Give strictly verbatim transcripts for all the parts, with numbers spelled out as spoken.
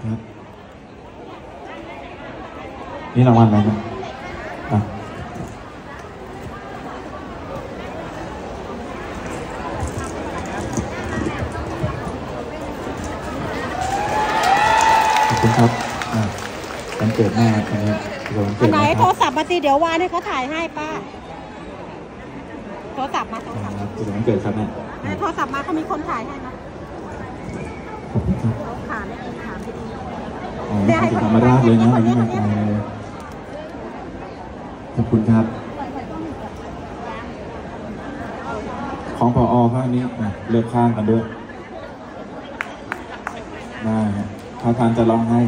ครับนี่รางวัลอะไรนะอ่ะขอบคุณครับวันเกิดแม่อันนี้วันเกิดไหนโทรศัพท์มาตีเดี๋ยววานให้เขาถ่ายให้ป้าโทรศัพท์มาโทรศัพท์คือวันเกิดครับแม่โทรศัพท์มาเขามีคนถ่ายให้นะขอบคุณครับขาไม่ดีขาไม่ดีอ๋อไม่ถึงธรรมราชเลยนะวันนี้มาไกลเลยขอบคุณครับของผอ.ข้างนี้เลือกข้างกันด้วยได้ครับถ้าทานจะร้องให้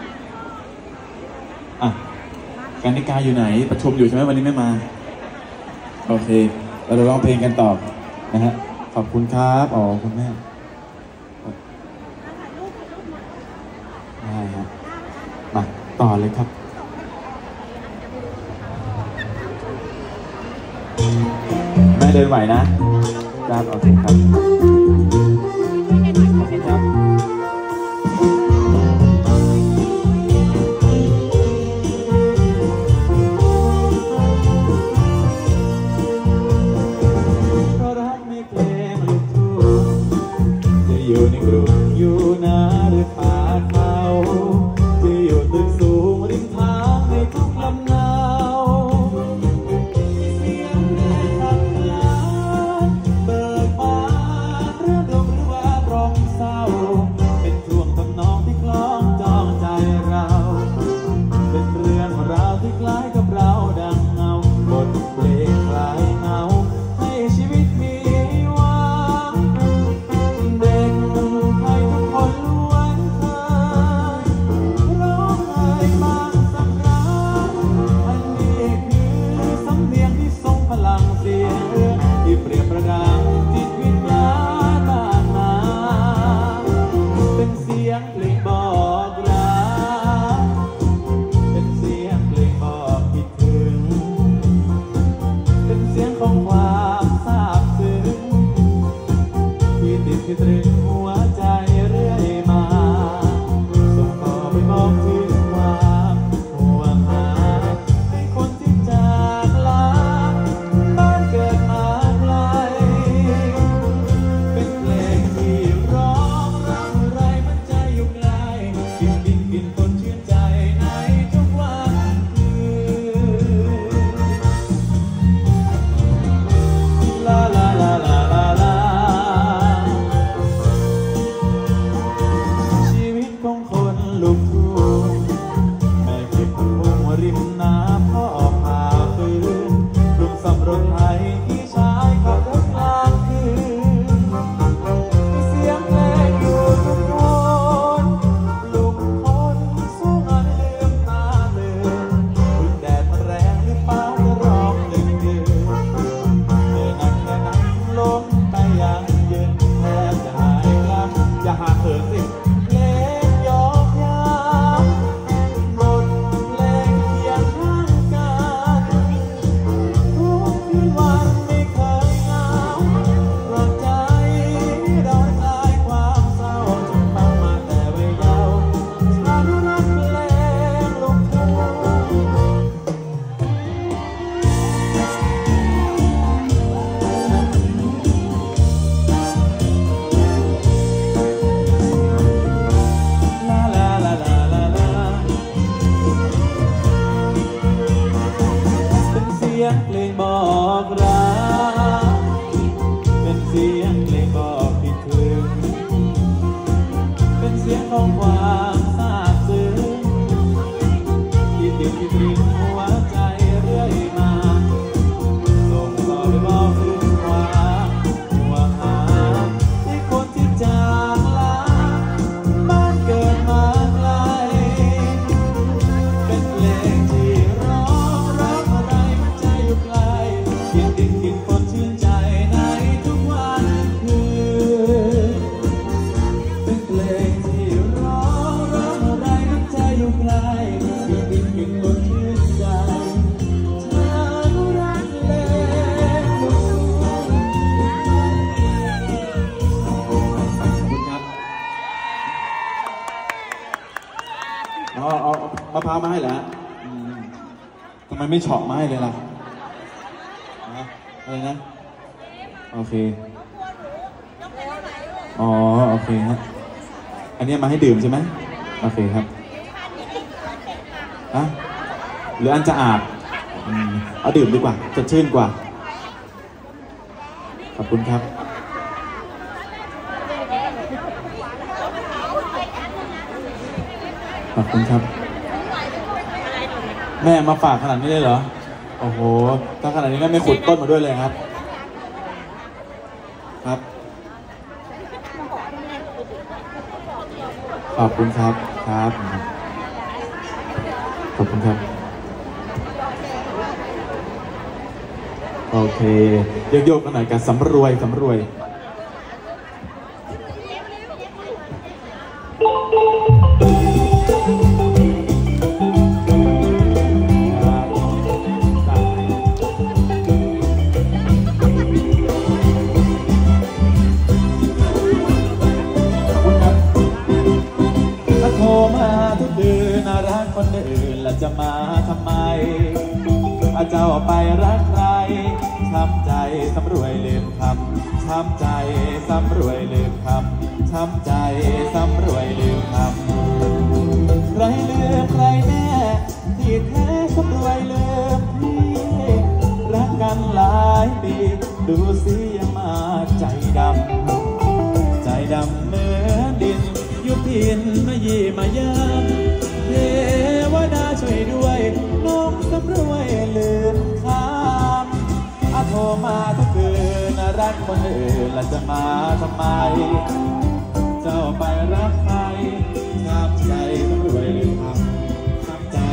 อ่ะการนิกาอยู่ไหนประชุมอยู่ใช่ไหมวันนี้ไม่มาโอเคเราจะร้องเพลงกันต่อนะฮะขอบคุณครับอ๋อคุณแม่ได้ครับมาต่อเลยครับแม่เดินไหวนะครับโอเคครับครับอยู่ในกรุงอยู่นาหรือป่าเขาจะอยู่ตึกสูงริมทางในทุกลำนาวเสียงแม่ขับลาเบิกบานเรื่องดุหรือว่าร้องเศร้าเป็นช่วงทำนองที่คล้องจองใจเราเป็นเรื่องราวที่คล้ายกับเราดังเงาบทเพลงคล้ายเงาให้ชีวิตมีที่ตรึงหัวใจเรื่อยมาส่งต่อไปบอกถึงความห่วงหาให้คนที่จากลาบ้านเกิดมาไกลเป็นเพลงที่ร้องรำไรมันใจอยู่ไกลกินกินกินคนชื่นใจในทุกวันคืนลาลาลาลาลูกทุ่งแม่เก็บผักบุ้งริมน้ำพ่อพาคืนลุงซ่อมรถไถที่ชายขับรถกลางคืนเสียงเพลงอยู่ทุกคนลูกคนสู้งานลืมตาตื่นพึ่งแดดมันแรงหรือฟ้าจะร้องดึงดึงเมื่อนักแค่นั้นล้มไปอย่างยืนแทบจะหายกลับอย่าหาเถิดสิเพลงบอกรักเป็นเสียงเพลงบอกคิดถึงเป็นเสียงของความซาบซึ้งที่ติดที่ตรึงหัวใจเรื่อยมาส่งต่อไปบอกถึงความห่วงหาที่คนที่จากลาบ้านเกิดมาไกลเป็นเพลงที่ร้องรักอะไรมันใจอยู่ไกลกินกินกินคนชื่นใจในทุกวันคืนเป็นเพลงที่ร้องรักอะไรมันใจอยู่ไกลกินกินกินคนชื่นใจฉันรักเพลงลูกทุ่งขอบคุณครับอ๋อเอามะพร้าวมาให้เหรออืมทำไมไม่เฉาะมาให้เลยล่ะอะไรนะโอเคอ๋อโอเคฮะอันนี้มาให้ดื่มใช่ไหมโอเคครับฮะหรืออันจะอาบเอาดื่มดีกว่าจะชื่นกว่าขอบคุณครับขอบคุณครับแม่มาฝากขนาดนี้เลยเหรอโอ้โหถ้าขนาดนี้แม่ไม่ขุดต้นมาด้วยเลยครับครับขอบคุณครับครับขอบคุณครับโอเคโยกๆกันหน่อยกันสำรวยสำรวยคนอื่นแล้วจะมาทำไมอาเจ้าไปรักใครช้ำใจสำรวยลืมคำช้ำใจสำรวยลืมคำช้ำใจสำรวยลืมคำใครลืมใครแน่ที่แท้สำรวยลืมพี่รักกันหลายปีดูสิยังมาใจดำใจดำเหมือนดินยุบพินมายี่มายามเทวดาช่วยด้วยน้องสำรวยลืมคำอาโทรมาทุกคืนรักคนอื่นแล้วจะมาทำไมเจ้าไปรักใครช้ำใจสำรวยลืมคำช้ำใจ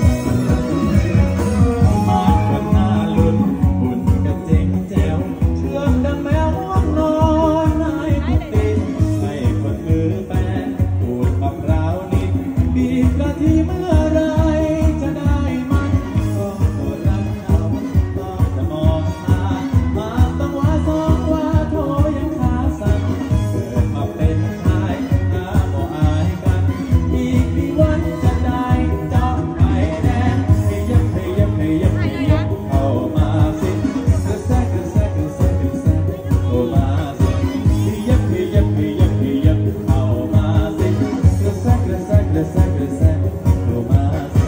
มาคนหน้าลุ่นหุ่นกระเจ๋งแจ๋วเชื่องดังแมวง่วงนอนให้คนตีให้คนมือแปะปูดมะพร้าวนิดบีบกะทิเมื่อไรจะได้มันก็ตัวรักเขาต้องจะมองมามาต้องว่าสองว่าโทยังขาสั่นเกิดมาเป็นชายหาบ่อายกันอีกกี่วันจะได้เจ้าไปแดงให้ยับให้ยับให้ยับให้ยับเข้ามาสิกระแซกกระแซกกระแซกกระแซกเข้ามาสิให้ยับให้ยับให้ยับให้ยับเข้ามาสิกระแซกกระแซกกระแซกกระแซกเข้ามาสิ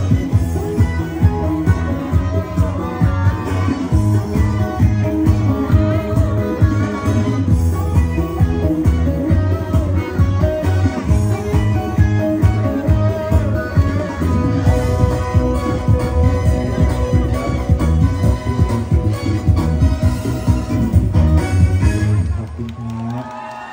ขอบคุณครับ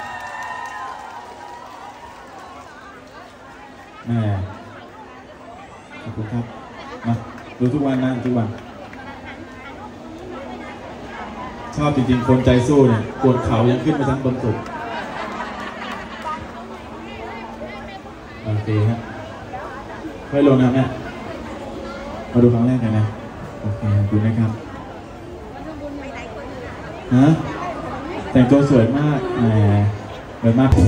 แม่ขอบคุณครับมาดูทุกวันนะทุกวันชอบจริงๆคนใจสู้เนี่ยปวดเข่ายังขึ้นไปทั้งบนสุดโอเคฮะค่อยลงนะแม่มาดูครั้งแรกกันนะโอเคดูนะครับฮะแต่งตัวสวยมากแหมสวยมาก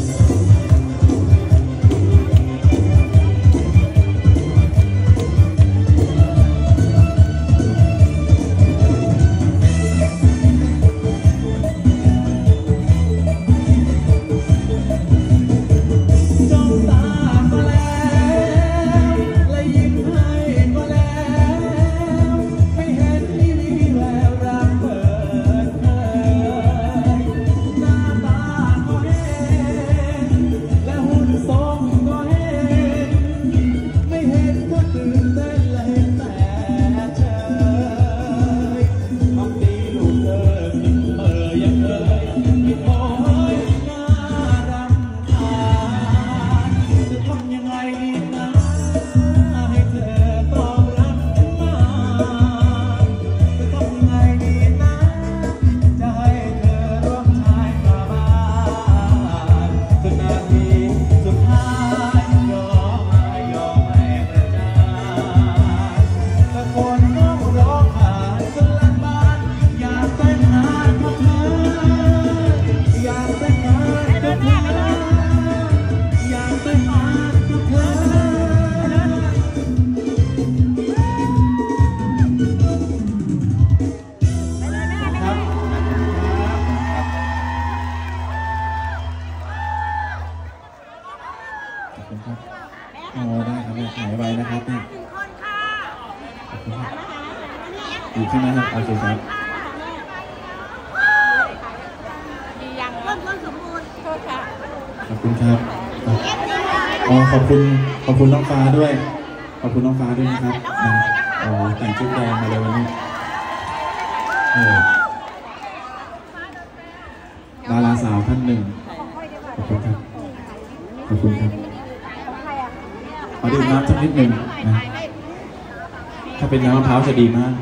จ้องตาก็แล้วและยิ้มให้ก็แล้วไม่เห็นมีแววรักเปิดเผยหน้าตาก็เห็นคุณครับโอ้ได้ครับแม่หายไวนะครับเนี่ยขอบคุณครับอยู่ใช่ไหมครับโอเคครับดียังต้นต้นสมบูรณ์โทษค่ะขอบคุณครับอ๋อขอบคุณขอบคุณน้องฟ้าด้วยขอบคุณน้องฟ้าด้วยนะครับนะโอ้แต่งชุดแดงมาเลยวันนี้โอ้ดาราสาวท่านหนึ่งขอบคุณครับขอบคุณครับขอดื่มน้ำสักนิดหนึ่งนะถ้าเป็นน้ำมะพร้าวจะดีมาก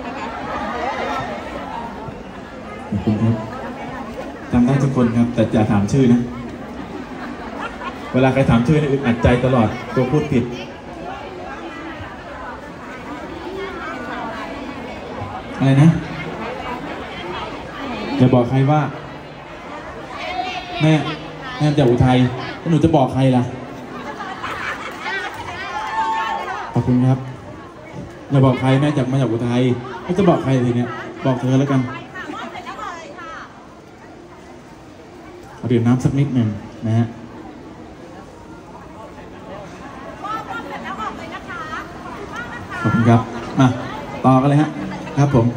ขอบคุณครับจำได้ทุกคนครับแต่อย่าถามชื่อนะเวลาใครถามชื่อนี่อึดอัดใจตลอดตัวพูดผิดอะไรนะอย่าบอกใครว่าแม่แม่จากอุทัยแล้วหนูจะบอกใครล่ะขอบคุณครับอย่าบอกใครแม่จากมาจากอุทัยไม่จะบอกใครทีเนี้ยบอกเธอแล้วกันเอาดื่มน้ำสักนิดหนึ่งนะฮะขอบคุณครับมาต่อกันเลยฮะครับผม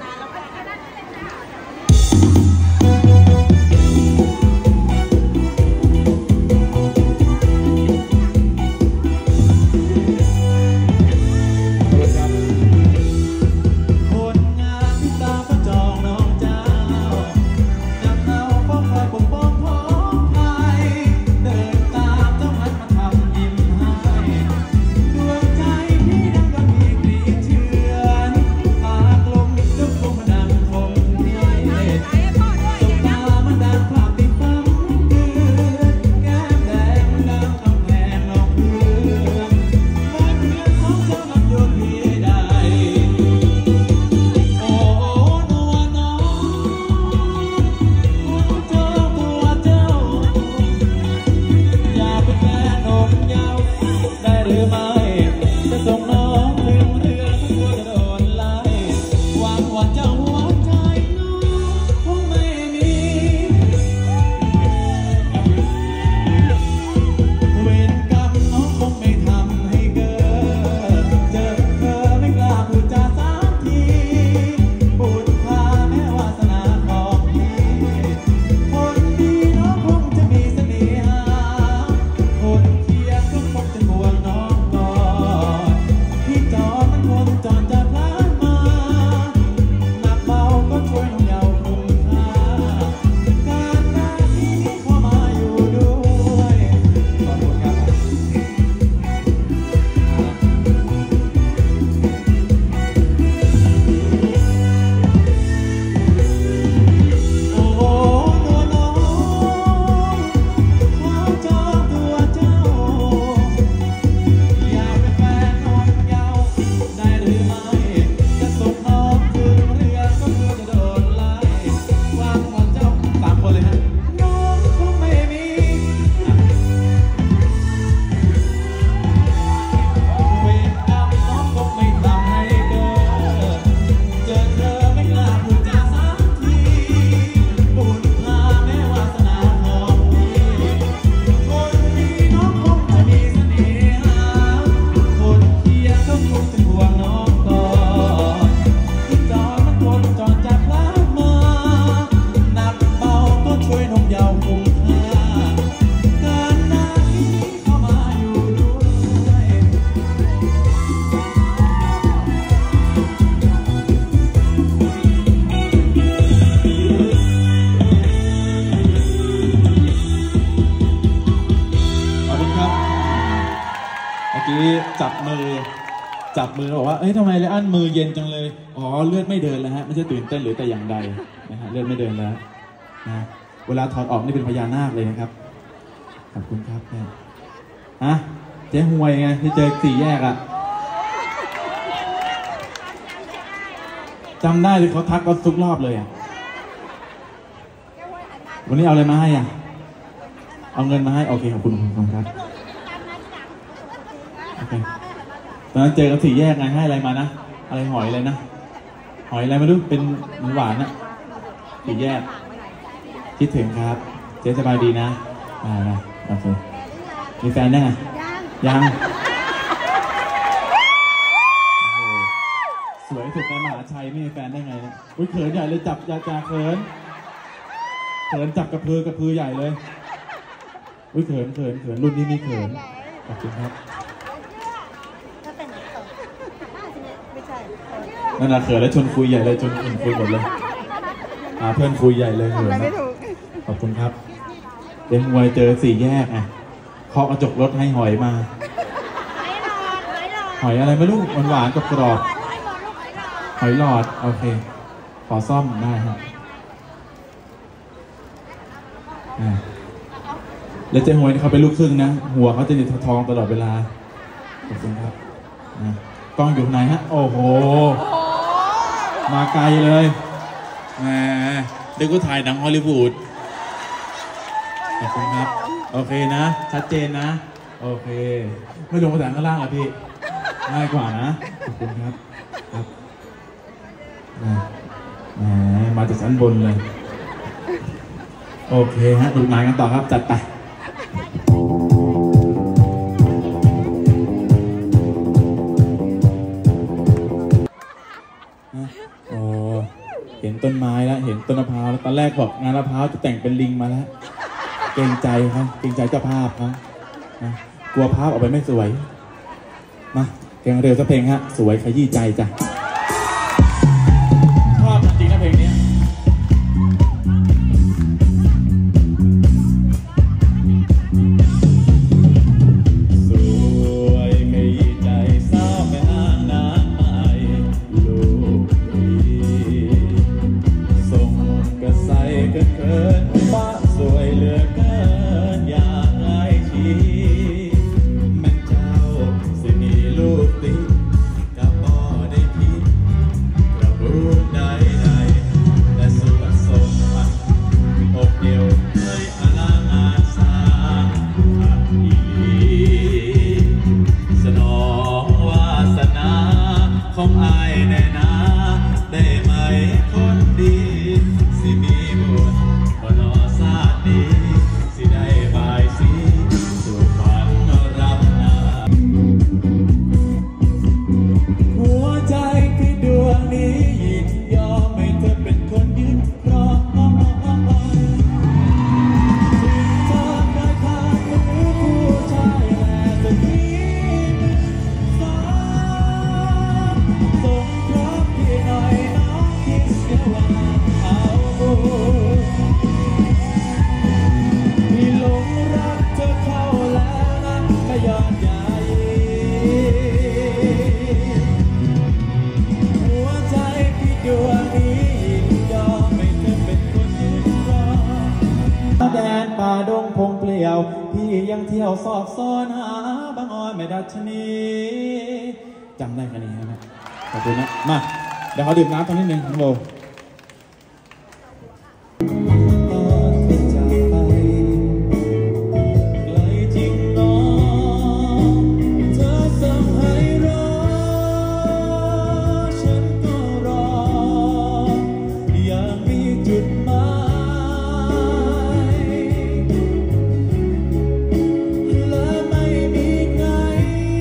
จับมือจับมือบอกว่าเอ้ยทำไมเลยอันมือเย็นจังเลยอ๋อเลือดไม่เดินแล้วฮะไม่ใช่ตื่นเต้นหรือแต่อย่างใดนะฮะเลือดไม่เดินแล้วนะเวลาถอดออกนี่เป็นพญานาคเลยนะครับขอบคุณครับแม่ฮะเจ๊หวยไงที่เจอสี่แยกอะจำได้เลยเขาทักก็ทุกรอบเลยอะวันนี้เอาอะไรมาให้อ่ะเอาเงินมาให้โอเคขอบคุณครับโอเคตอนนั้นเจอกันสี่แยกไงให้อะไรมานะอะไรหอยอะไรนะหอยอะไรไม่รู้เป็นหวานอะสี่แยกคิดถึงครับเจ๊สบายดีนะอ่าโอเคมีแฟนได้ไงยังสวยสุดในมหาชัยไม่มีแฟนได้ไงเนี่ยอุ้ยเขินใหญ่เลยจับยาจาเขินเขินจับกระพือกระพือใหญ่เลยอุ้ยเขินเขินเขินรุ่นนี้มีเขินขอบคุณครับนั่นแหละเขินแล้วชนคุยใหญ่เลยชนคุยหมดเลยหาเพื่อนคุยใหญ่เลยเขินนะขอบคุณครับเดี๋ยวมวยเจอสี่แยกไงเคาะกระจกรถให้หอยมาหอยอะไรไม่รู้หวานหวานกับกรอบหอยหลอดโอเคขอซ่อมได้ครับแล้วเจ๊หวยเขาเป็นลูกครึ่งนะหัวเขาจะติดทองตลอดเวลาขอบคุณครับกล้องอยู่ไหนฮะโอ้โหมาไกลเลยแหมเด็กก็ถ่ายหนังฮอลลีวูดขอบคุณครับโอเคนะชัดเจนนะโอเคไม่ลงมาจากข้างล่างอ่ะพี่ง่ายกว่านะขอบคุณครับครับแหมมาจากชั้นบนเลยโอเคฮะดูงานกันต่อครับจัดไปโอ้เห็นต้นไม้แล้วเห็นต้นมะพร้าวแล้วตอนแรกบอกงานมะพร้าวจะแต่งเป็นลิงมาแล้วเกรงใจครับเกรงใจเจ้าภาพครับนะกลัวภาพออกไปไม่สวยมาแกงเร็วสักเพลงฮะสวยขยี้ใจจ้ะชอบจริงนะเพลงนี้สวยขยี้ใจสาวแม่นางนางไม้ลูกดีส่งกระใสเกินเกินฟ้าสวยเหลือเกินอยากให้ชีแม่เจ้าสิมีลูกติดกับบ่ได้ผิดกระบูนใดใดแต่สุขสมบัติอกเดียวเคยอลางานสาอักอีสนองวาสนาของอายแน่นาได้ไหมคนดีสิมีบุญพอนอซาดีสิได้บายสีสู่ฝันรับนาหัวใจที่ดวงนี้ยินยอมให้เธอเป็นคนยืนครองถึงเธอเคยขาดมือผู้ชายและสักทีฟ้าส่งพร้อมพี่หน่อยน้องคิดเสียว่าเอาพี่หลงรักเธอเข้าแล้วนั้นไม่ยอมใหญ่หัวใจพี่ดวงนี้ยินยอมให้เธอเป็นคนยืนรอแดนป่าดงพงเปลี่ยวพี่ยังเที่ยวสอบซ้อนหาบางอ้อยไม่ดัชนีจำได้แค่นี้ครับขอบคุณนะมาเดี๋ยวเขาดื่มน้ำตอนนิดนึงโบ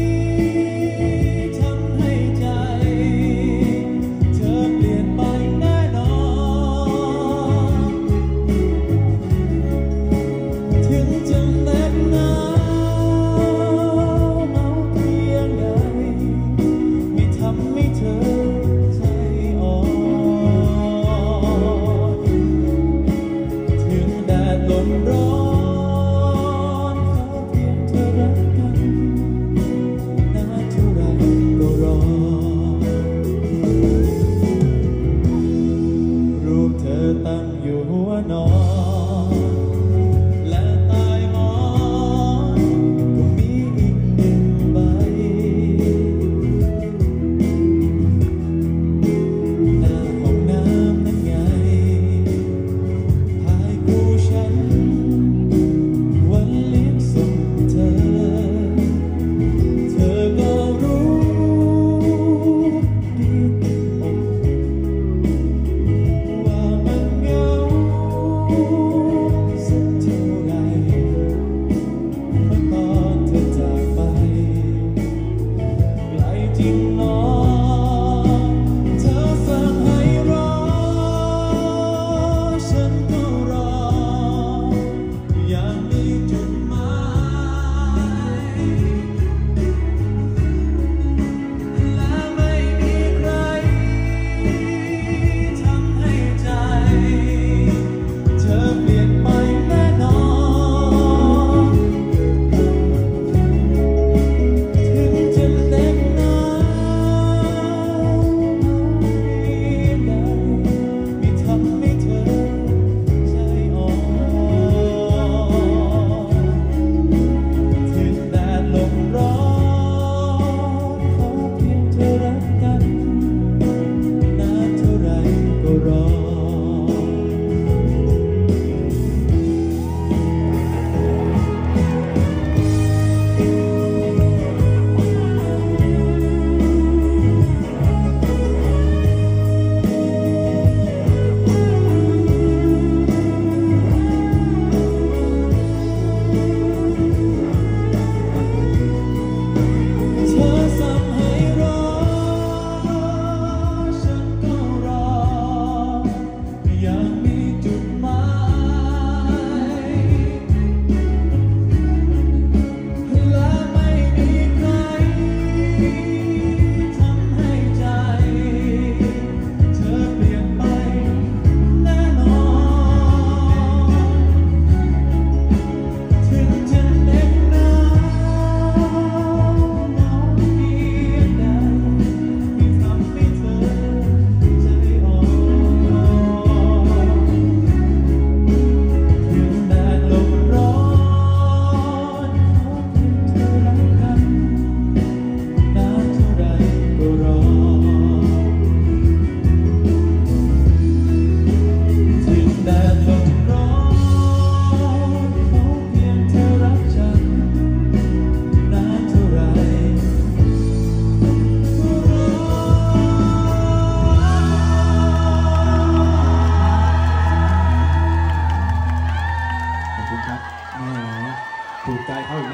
เธอเปลี่ยนไปไหน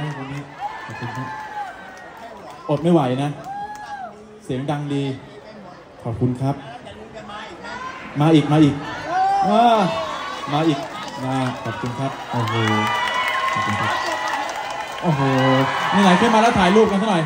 นะคนนี้ขอบคุณครับอดไม่ไหวนะเสียงดังดีขอบคุณครับมาอีกมาอีกมาอีกมาขอบคุณครับโอ้โหขอบคุณครับโอ้โหนี่ไหนขึ้นมาแล้วถ่ายรูปกันสักหน่อย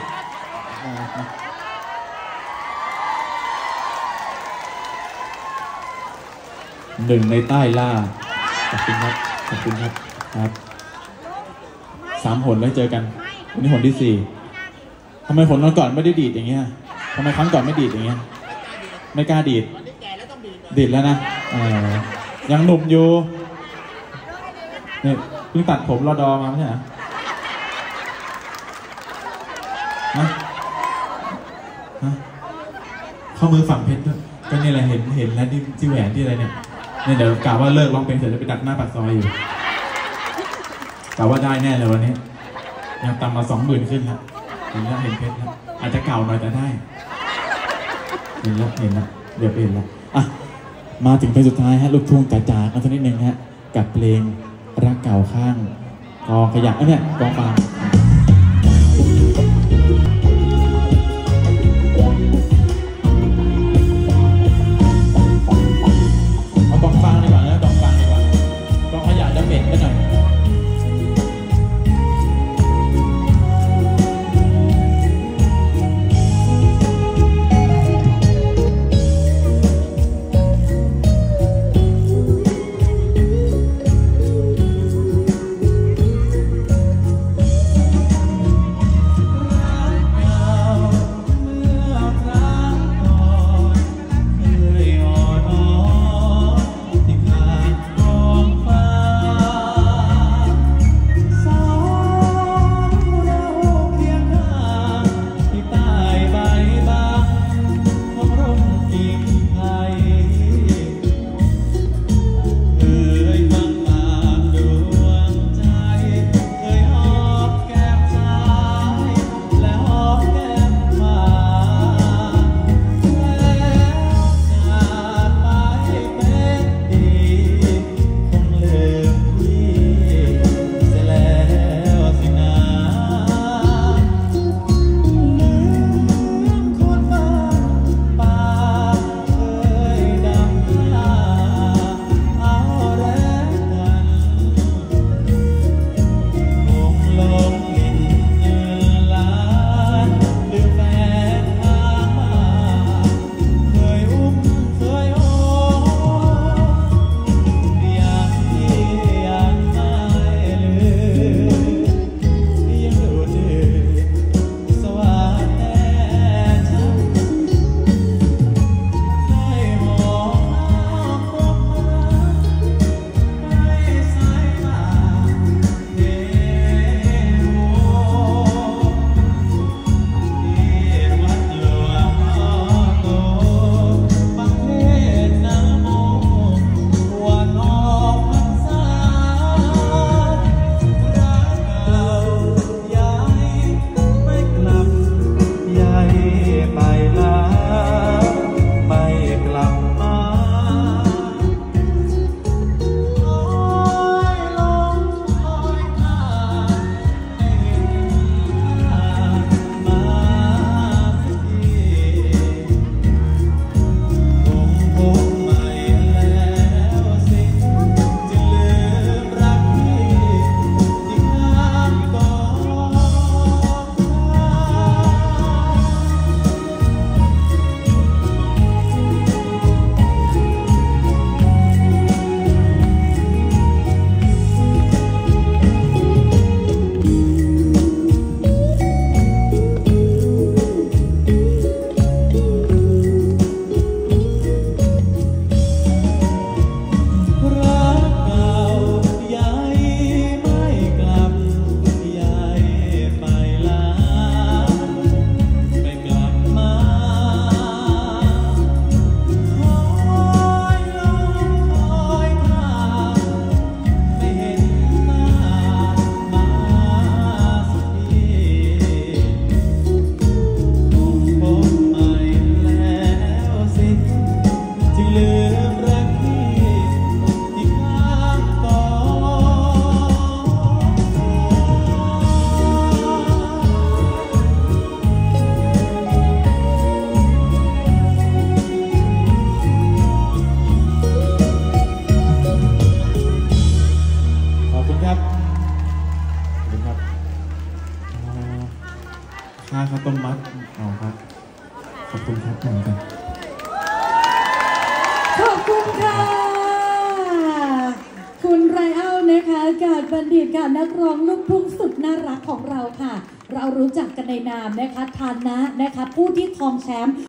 หนึ่งในใต้ล่าขอบคุณครับขอบคุณครับครับสามหนแล้วเจอกันวันนี้หนที่สี่ทำไมหนก่อนไม่ได้ดีดอย่างเงี้ยทำไมครั้งก่อนไม่ดีดอย่างเงี้ยไม่กล้าดีดดีดแล้วนะยังหนุ่มอยู่เนี่ยเพิ่งตัดผมรอดอมาไม่ใช่เหรอฮะฮะข้อมือฝั่งเพชรด้วยก็นี่แหละเห็นเห็นแล้วที่ที่แหวนที่อะไรเนี่ยเนี่ยเดี๋ยวกะว่าเลิกร้องเพลงเสร็จจะไปดักหน้าปากซอยอยู่กะว่าได้แน่เลยวันนี้ยังตามมาสองหมื่นขึ้นแล้วเห็นแล้วเห็นเพชรแล้วอาจจะเก่าหน่อยแต่ได้เห็นแล้วเห็นแล้วเดี๋ยวไปเห็นแล้วอ่ะมาถึงเพลงสุดท้ายฮะลูกทุ่งจ๋าๆกันสักนิดนึงฮะกับเพลงรักเก่าข้างกองขยะเนี่ยกองฟางเอากองฟางดีกว่านะกองฟางดีกว่ากองขยะจะเหม็นไปหน่อยค่าข้าวต้มมัดเอาครับขอบคุณครับเหมือนกันขอบคุณค่ะคุณไรอัลนะคะการบัณฑิตค่ะนักร้องลูกทุ่งสุดน่ารักของเราค่ะเรารู้จักกันในนามนะคะฐานะนะคะผู้ที่ครองแชมป์